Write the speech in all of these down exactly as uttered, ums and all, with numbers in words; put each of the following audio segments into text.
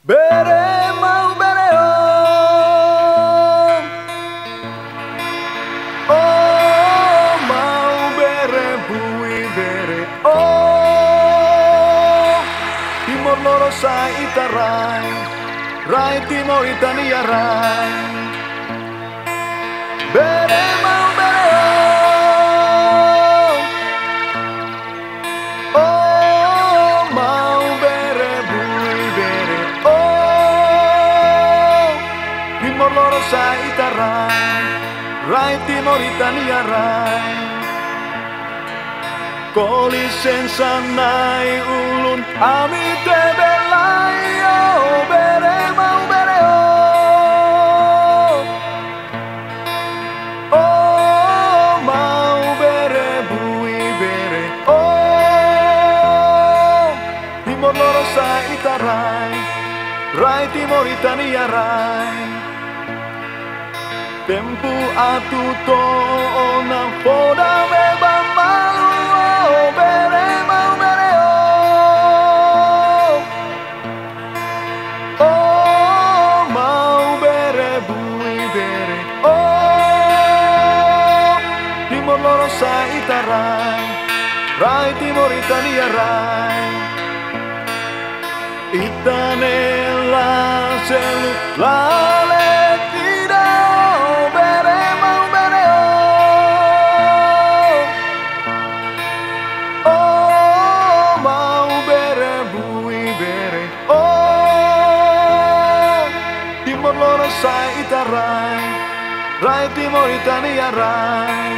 Bere mau bere oh, oh mau bere bui bere oh, Timor loro sai itarai, rai Timor Itania rai. Bere mau bere oh, oh mau bere bui bere oh, Timor loro sai itarai, rai Timor Itania rai. Koli senza nai ulun ami te belai oh bere mau bere oh, oh mau bere bui bere oh, Timor loro sai itarai, rai Timor Itania rai. Tempu atu to ona poda beba malu oh bere mau bere oh, oh mau bere bui bere oh, Timor loro sai itarai, rai Timor Itania rai. Itanela selu lale tidak bere mau bere oh, oh mau bere bui bere oh, Timor loro sai itarai, rai Timor Itania rai.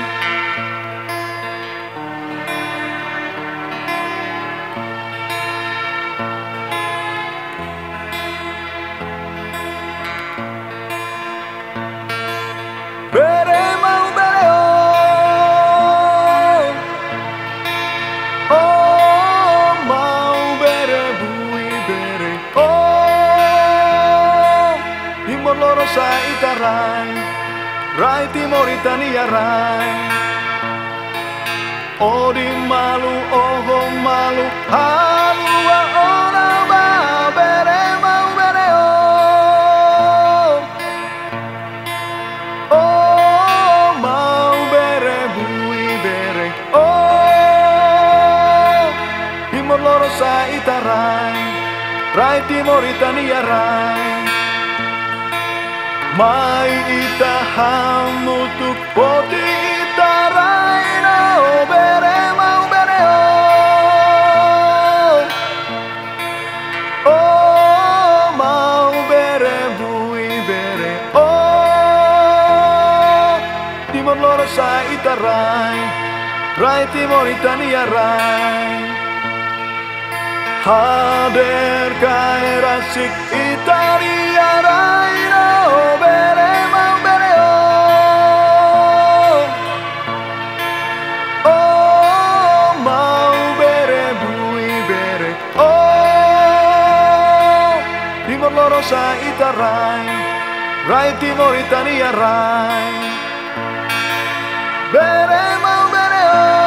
Bere mau bere oh, oh mau bere bui bere oh, Timor loro sai itarai, rai Timor Itania rai. Oh di malu oh malu halu ora ba bere mau bere oh, oh mau bere bui bere oh, Timor loro sai itarai, rai Timor Itania rai. Mai ita hamutuk poti itarai no bere mau bere oh, oh mau bere bui bere oh, Timor loro sai itarai, rai Timor Itania rai. Hader kai rasik Italia rai no bere mau bere oh, oh mau bere bui bere oh, Timor loro sai itarai, rai Timor Itania rai. Bere mau bere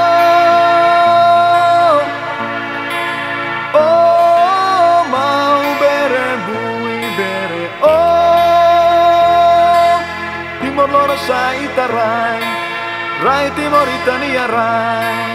oh, oh mau bere bui bere oh, Timor loro sai itarai, rai Timor Itania rai.